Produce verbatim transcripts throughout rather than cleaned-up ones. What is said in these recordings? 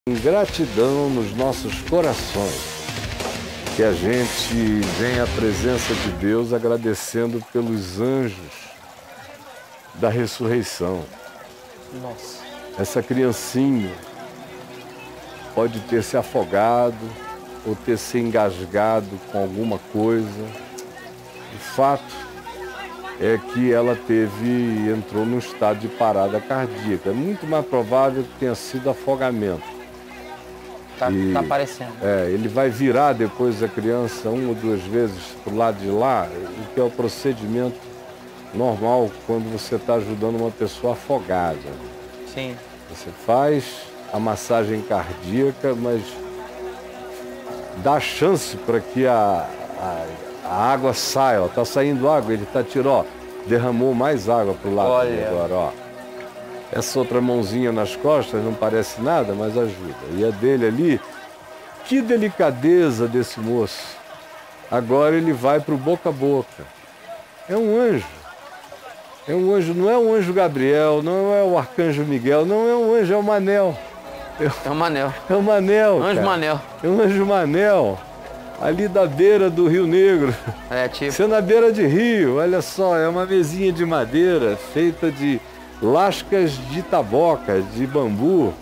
Gratidão nos nossos corações, que a gente venha à presença de Deus agradecendo pelos anjos da ressurreição. Nossa. Essa criancinha pode ter se afogado ou ter se engasgado com alguma coisa. O fato é que ela teve, entrou num estado de parada cardíaca. É muito mais provável que tenha sido afogamento. Tá, E, tá aparecendo. É, ele vai virar depois a criança uma ou duas vezes para o lado de lá, o que é o procedimento normal quando você está ajudando uma pessoa afogada. Sim. Você faz a massagem cardíaca, mas dá chance para que a, a, a água saia. Está saindo água, ele está tirando, ó, derramou mais água para o lado. Olha. Agora, ó. Essa outra mãozinha nas costas não parece nada, mas ajuda. E a dele ali, que delicadeza desse moço. Agora ele vai para o boca a boca. É um anjo. É um anjo, não é o anjo Gabriel, não é o arcanjo Miguel, não é um anjo, é o Manel. É o Manel. É o Manel, Anjo cara. Manel. É um anjo Manel, ali da beira do Rio Negro. É, tipo. Você na beira de rio, olha só, é uma mesinha de madeira feita de lascas de taboca, de bambu.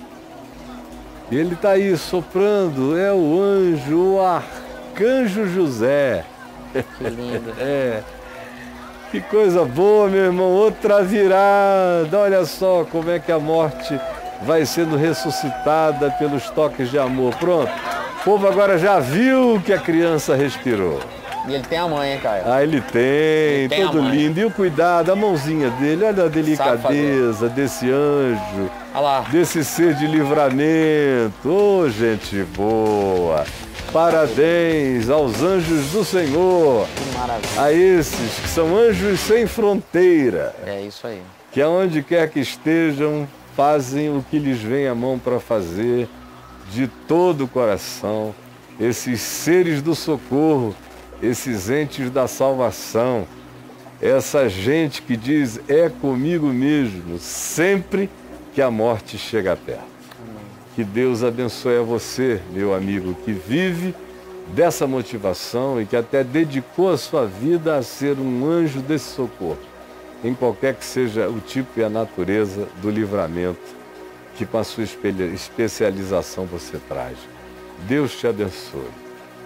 E ele está aí soprando, é o anjo, o arcanjo José. Que lindo. É. Que coisa boa, meu irmão, outra virada. Olha só como é que a morte vai sendo ressuscitada pelos toques de amor. Pronto, o povo agora já viu que a criança respirou. E ele tem a mãe, hein, Caio? Ah, ele tem, Ele tem todo lindo. E o cuidado, a mãozinha dele, olha a delicadeza desse anjo, Olha lá. desse ser de livramento. Ô, oh, gente boa. Parabéns aos anjos do Senhor. Que maravilha. A esses que são anjos sem fronteira. É isso aí. Que aonde quer que estejam, fazem o que lhes vem à mão para fazer, de todo o coração. Esses seres do socorro, esses entes da salvação, essa gente que diz, é comigo mesmo, sempre que a morte chega perto. Que Deus abençoe a você, meu amigo, que vive dessa motivação e que até dedicou a sua vida a ser um anjo desse socorro, em qualquer que seja o tipo e a natureza do livramento que com a sua especialização você traz. Deus te abençoe.